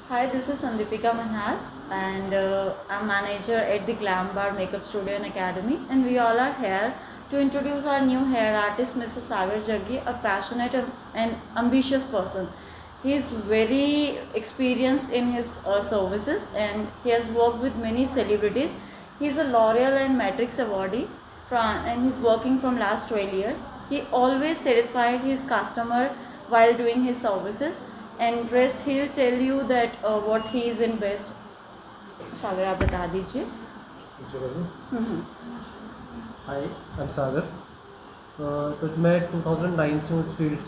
Hi, this is Sandipika Manhas and I'm manager at the Glam Bar Makeup Studio and Academy, and we all are here to introduce our new hair artist Mr. Sagar Jaggi, a passionate and ambitious person. He is very experienced in his services and he has worked with many celebrities. He is a L'Oreal and Matrix awardee and he's working from last 12 years. He always satisfied his customer while doing his services, and rest he'll tell you that what he is in best. सागर आप बता दीजिए. Hi, I am Sagar. तो मैं 2009 से हूँ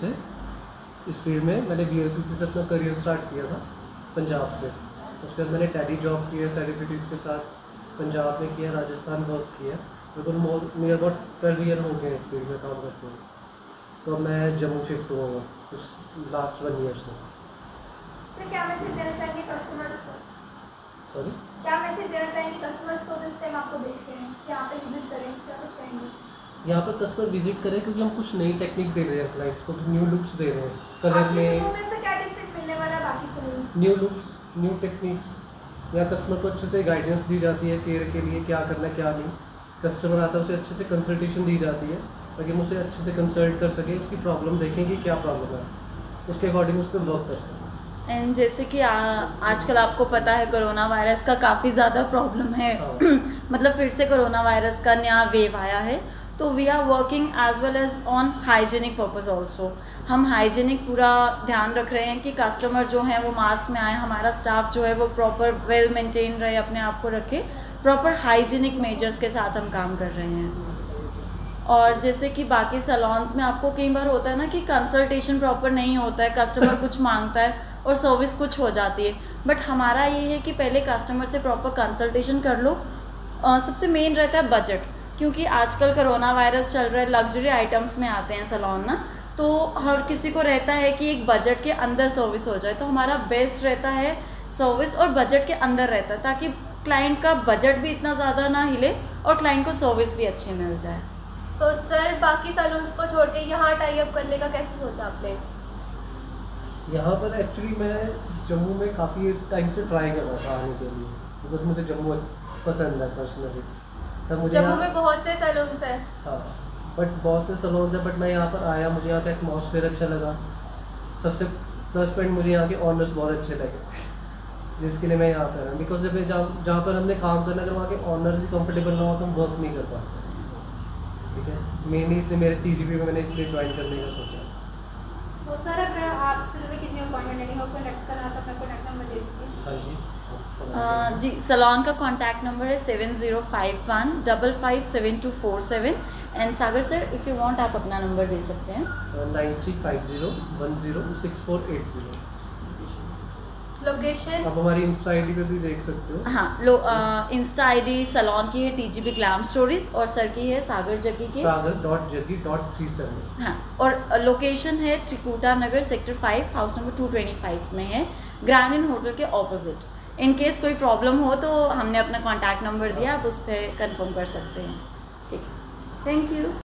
इस field में. मैंने VLCC से अपना करियर स्टार्ट किया था पंजाब से. उसके बाद मैंने टैली जॉब किया सेलिब्रिटीज़ के साथ. पंजाब में किया, राजस्थान वर्क किया. मेरे को नियर अबाउट 12 ईयर हो गए इस फील्ड में काम करते हुए. तो मैं जम्मू शिफ्ट हुआ हूँ उस लास्ट 1 ईयर से. सर, क्या मैसेज देना चाहेंगे कस्टमर्स को? सॉरी, क्या मैसेज देना चाहेंगे कस्टमर्स को जो इस टाइम आपको देख रहे हैं कि यहाँ पे विजिट करें, क्या कुछ कहेंगे? यहाँ पर कस्टमर विजिट करें क्योंकि हम कुछ नई टेक्निक दे रहे हैं क्लाइंट्स को, न्यू लुक्स दे रहे हैं. कलर में से क्या डिफरेंट मिलने वाला है बाकी salon? New looks, new techniques. यहाँ कस्टमर को अच्छे से गाइडेंस दी जाती है केयर के लिए, क्या करना क्या नहीं. कस्टमर आता है उसे अच्छे से कंसल्टेशन दी जाती है ताकि हम उसे अच्छे से कंसल्ट कर सकें, उसकी प्रॉब्लम देखें कि क्या प्रॉब्लम है, उसके अकॉर्डिंग उस पर वर्क कर सकें. एंड जैसे कि आजकल आपको पता है कोरोना वायरस का काफ़ी ज़्यादा प्रॉब्लम है. मतलब फिर से कोरोना वायरस का नया वेव आया है, तो we are working as well as on hygienic purpose also. हम हाइजीनिक पूरा ध्यान रख रहे हैं कि कस्टमर जो हैं वो मास्क में आए, हमारा स्टाफ जो है वो प्रॉपर वेल मेंटेन रहे, अपने आप को रखे. प्रॉपर हाइजीनिक मेजर्स के साथ हम काम कर रहे हैं. और जैसे कि बाकी सैलून्स में आपको कई बार होता है ना कि कंसल्टेशन प्रॉपर नहीं होता है, कस्टमर कुछ मांगता है और सर्विस कुछ हो जाती है. बट हमारा ये है कि पहले कस्टमर से प्रॉपर कंसल्टेशन कर लो. सबसे मेन रहता है बजट, क्योंकि आजकल कोरोना वायरस चल रहा है, लग्जरी आइटम्स में आते हैं सैलून ना, तो हर किसी को रहता है कि एक बजट के अंदर सर्विस हो जाए. तो हमारा बेस्ट रहता है सर्विस और बजट के अंदर रहता है, ताकि क्लाइंट का बजट भी इतना ज़्यादा ना हिले और क्लाइंट को सर्विस भी अच्छी मिल जाए. तो सर, बाकी सैलून्स को छोड़ के यहाँ टाई अप करने का कैसे सोचा आपने? यहाँ पर एक्चुअली मैं जम्मू में काफ़ी टाइम से ट्राई कर रहा था आने के लिए, बिकॉज मुझे जम्मू पसंद है पर्सनली. तब मुझे जम्मू में बहुत से सैलून्स हैं. हाँ, बट बहुत से सैलून्स हैं, बट मैं यहाँ पर आया, मुझे यहाँ का एटमॉस्फेयर अच्छा लगा. सबसे प्लस पॉइंट मुझे यहाँ के ऑनर्स बहुत अच्छे लगे जिसके लिए मैं यहाँ पर हूँ. बिकॉज जब जहाँ पर हमने काम करना, अगर वहाँ के ऑनर्स ही कंफर्टेबल ना हो तो हम वर्क नहीं कर पाते. ठीक है, मेनली इसलिए मेरे TGP में मैंने इसलिए ज्वाइन करने का सोचा. तो सर, अगर आपसे ज़्यादा किसी में अपॉइंटमेंट लेनी हो, कनेक्ट करना तो अपना कॉन्टैक्ट नंबर दे दीजिए. हाँ जी. जी, सैलून का कॉन्टैक्ट नंबर है 7051557247. And Sagar sir, if you want आप अपना नंबर दे सकते हैं. 9350106480. लोकेशन आप हमारी इंस्टा ID पे भी देख सकते हो. हाँ, इंस्टा ID सैलून की है TGP ग्लैम स्टोरीज और सर की है सागर जग्गी की sagar.jaggi.37. हाँ, और लोकेशन है Trikuta Nagar sector 5 house number 225 में है, ग्रैंड इन होटल के ऑपोजिट. इन केस कोई प्रॉब्लम हो तो हमने अपना कॉन्टैक्ट नंबर दिया, आप उस पर कंफर्म कर सकते हैं. ठीक है, थैंक यू.